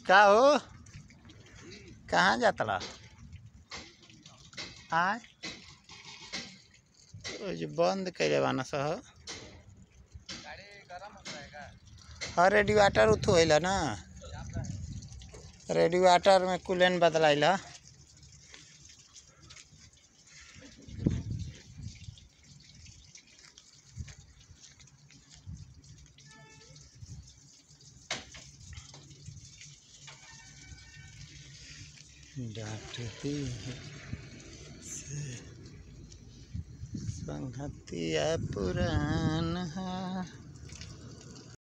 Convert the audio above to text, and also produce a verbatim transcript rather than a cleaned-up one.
का हो कहाँ जाता ला आय ओ जो बंद कैले बाना सह हाँ रेडिएटर उठो होइला ना रेडिएटर में कूलेंट बदलाइला डांटती से संगतिया पुरान है।